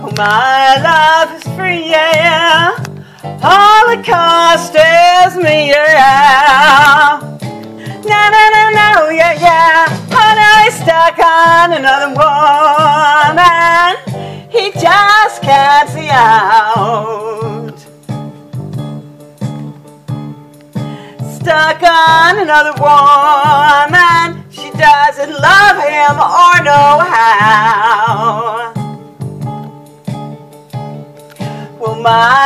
My love is free, yeah. Holocaust is me, yeah. No, no, no, no, yeah, yeah. Oh, no, he's stuck on another woman. He just can't see out. Stuck on another woman. She doesn't love him or know how. Well, my